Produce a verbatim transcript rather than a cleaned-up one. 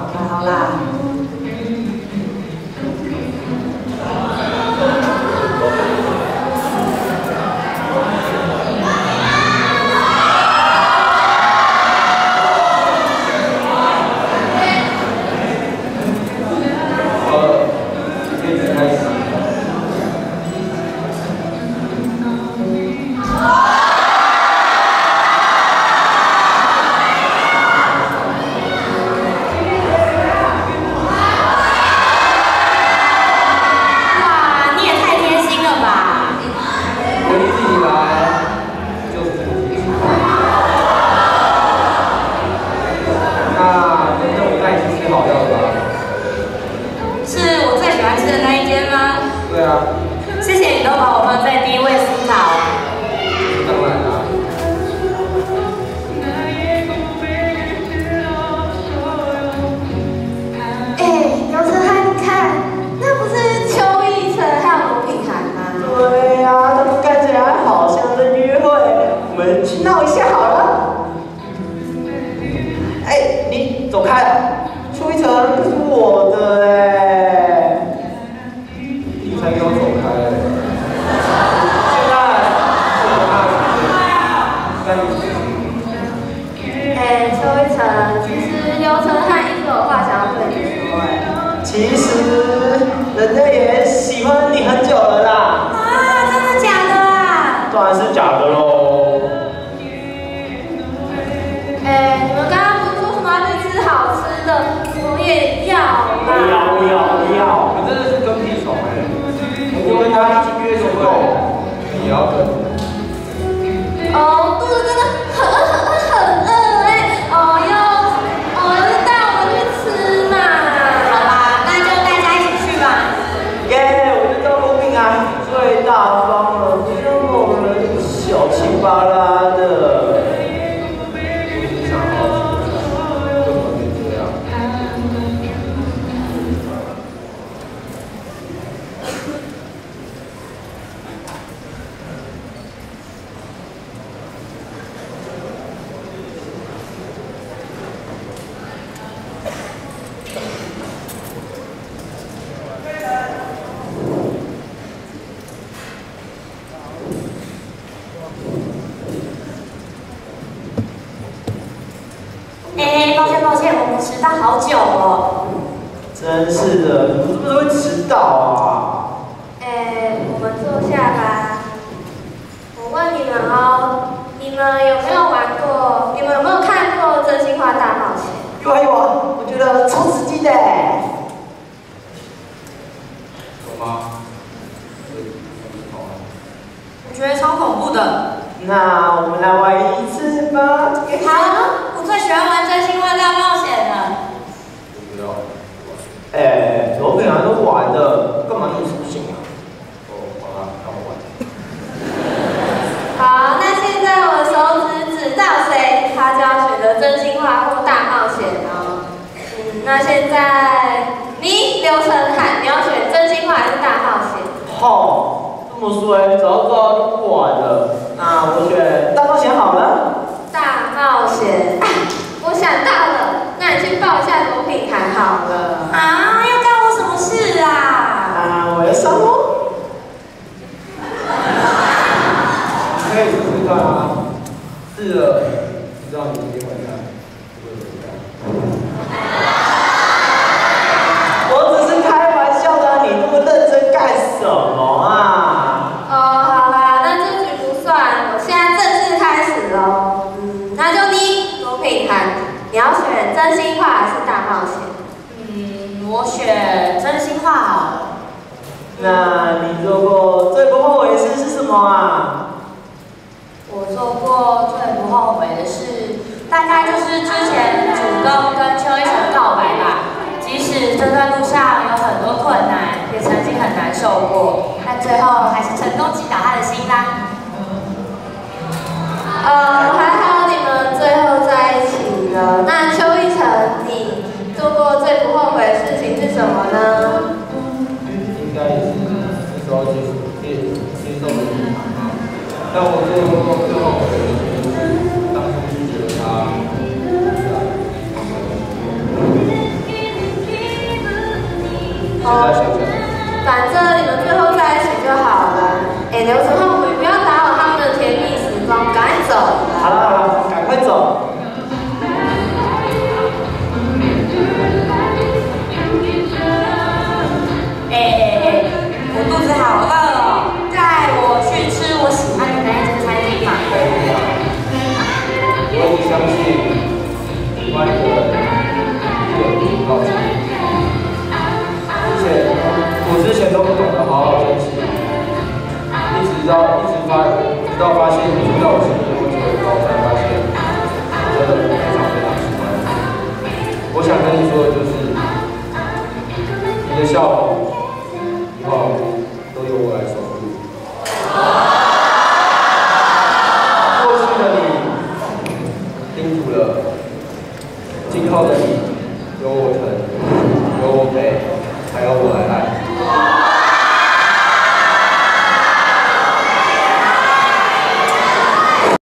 啦好啦。 迟到好久哦。 真是的，你们怎么会迟到啊？ 哎，我们坐下吧。我问你们哦，你们有没有玩过？你们有没有看过《真心话大冒险》？ 有啊有啊，我觉得超刺激的。 有吗？ 我觉得超恐怖的。 那我们来玩一次吧。 好，我最喜欢玩真心话大冒险了。 我不要。 哎，我平常都玩的，干嘛那么粗心啊？ 哦，好啦，让我玩。 好，那现在我手指指到谁，他就要选择真心话或大冒险哦。嗯，那现在你刘承翰，你要选真心话还是大冒险？ 好，这么衰，早知道就不玩了。那我选大冒险好了。 大冒险，啊，我想到了，那你去报一下罗品涵好了。 啊，要干我什么事啊？ 啊，我要上喽。 可以试试看啊。是的，你知道你今天晚上会怎么样？ 我只是开玩笑的，你那么认真干什么啊？ 哦，好啦，那这局不算，我现在正式开始喽。嗯，那就你罗品涵，你要选真心话还是大冒险？ 嗯，我选真心话好了。 那你做过最不后悔的事是什么啊？ 我做过最不后悔的事，大概就是之前主动跟邱一成告白吧。即使这段路上有很多困难，也曾经很难受过，但最后还是成功击倒他的心啦。 呃，还好你们最后在一起了。那邱一成，你做过最不后悔的事情是什么呢？ 应该也是那时候接接接受的女孩嘛。但我最后最后悔的就是当初拒绝了她。 现在想想。 反正你们最后在一起就好了。哎，刘承浩，我们不要打扰他们的甜蜜时光，赶紧走。 好了好了，赶快走。 哎哎哎，我肚子好饿哦，带我去吃我喜欢的那一间餐厅嘛。 我一直相信，喜欢一个人，一个人靠近。而且我之前都不懂得好好珍惜，一直到一直发，直到发现你在我身边不久以后，才发现我真的非常非常喜欢你。我想跟你说的就是，你的笑容以后都由我来守护。过去的你叮嘱了，今后的你有我疼，有我陪，还有我来爱。